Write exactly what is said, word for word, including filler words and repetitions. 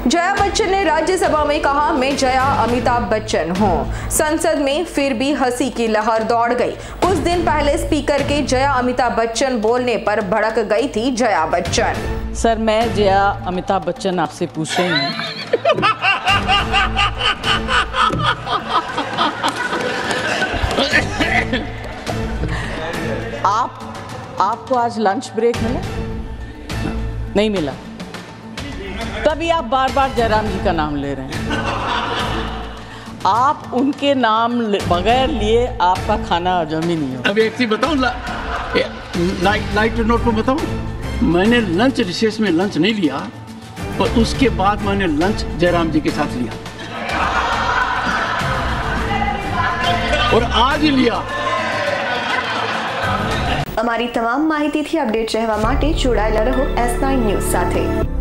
जया बच्चन ने राज्यसभा में कहा, मैं जया अमिताभ बच्चन हूं। संसद में फिर भी हंसी की लहर दौड़ गई। कुछ दिन पहले स्पीकर के जया अमिताभ बच्चन बोलने पर भड़क गई थी जया बच्चन। सर, मैं जया अमिताभ बच्चन आपसे पूछ रही हूँ, आप आपको आज लंच ब्रेक मिला? नहीं मिला, तभी आप बार बार जयराम जी का नाम ले रहे हैं। आप उनके नाम बगैर लिए आपका खाना हजम ही नहीं हो। अब एक चीज बताऊं, लाइट नोट को बताऊं, मैंने लंच रिसेस में लंच नहीं लिया और उसके बाद मैंने लंच जयराम जी के साथ लिया और आज ही लिया। અમારી તમામ માહિતીથી અપડેટ રહેવા માટે જોડાયેલા રહો એસ નાઇન ન્યૂઝ સાથે।